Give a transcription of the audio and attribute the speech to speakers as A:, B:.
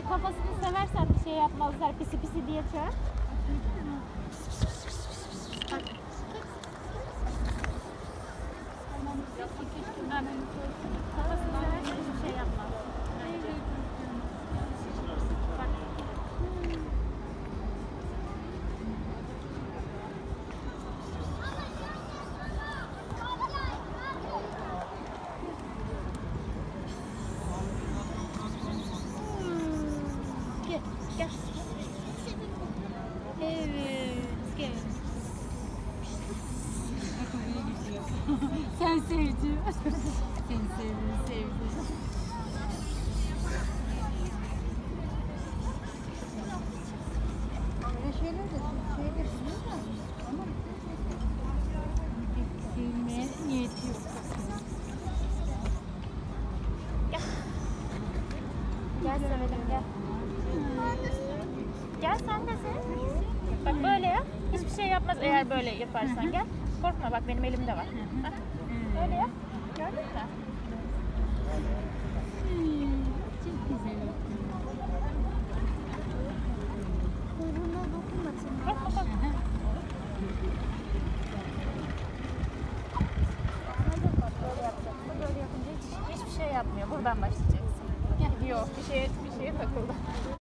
A: Kafasını seversen bir şey yapmazlar. Pisi pisi diye çağır. Bak. Kafasını seversen hiçbir şey yapmaz. Bak. Gel, gel. Evet, gel.
B: Sen sevdin. Seni sevdim. Öyle şeyler de biliyor da ama sevmeye niyeti yok.
A: Gel sevelim, gel. Gel sen de sev. Bak böyle yap. Hiçbir şey yapmaz eğer böyle yaparsan. Gel. Korkma bak benim elimde var. Bak. Böyle yap. Gördün mü?
B: Çok güzel.
A: Kuyruğuna dokunma sen. Bak bak. Böyle yapacaksın. Böyle yapınca hiçbir şey yapmıyor. Buradan başlayacaksın. Gidiyor. Bir şeye takıldı.